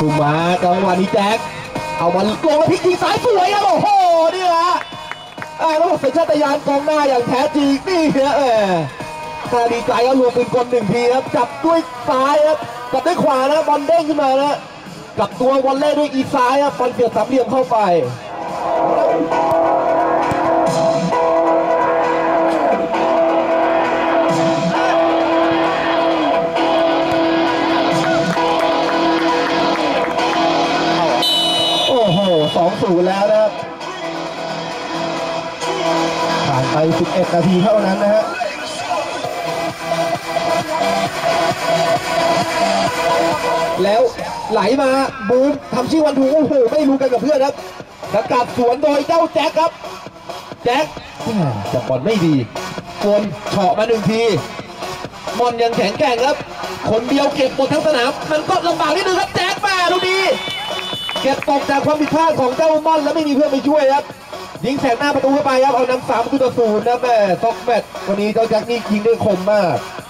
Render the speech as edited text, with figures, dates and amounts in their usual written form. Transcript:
คุมาจังหวะนี้แจ็คเอาบอลลงแล้วพลิกยิงซ้ายสวยครับโอ้โหนี่ฮะแล้วสัญชาตญาณกองหน้าอย่างแท้จริงนี่ฮะถ้าดีใจก็รวมเป็นคนหนึ่งทีครับจับด้วยซ้ายครับจับด้วยขวานะบอลเด้งขึ้นมานะกับตัวบอลเล่ด้วยอีซ้ายครับบอลเกี่ยวสามเหลี่ยมเข้าไปโอ้โห2-0แล้วนะครับผ่านไป11นาทีเท่านั้นนะฮะแล้วไหลมาบูมทำชื่อวันถูกโอ้โหไม่รู้กันกับเพื่อนครับสกัดสวนโดยเจ้าแจ็คครับแจ็คจับบอลไม่ดีโกนเฉาะมา1ทีมอนยังแข็งแกร่งครับคนเดียวเก็บหมดทั้งสนามมันก็ลำบากนิดนึงครับแจ็คมาดูดีเก็บตกจากความผิดพลาดของเจ้ามอนแล้วไม่มีเพื่อนไปช่วยครับยิงแสกหน้าประตูเข้าไปครับเอานำ3-0นะแม่ซ็อกแมตวันนี้เจ้าแจ็คนี่ยิงได้คมมาก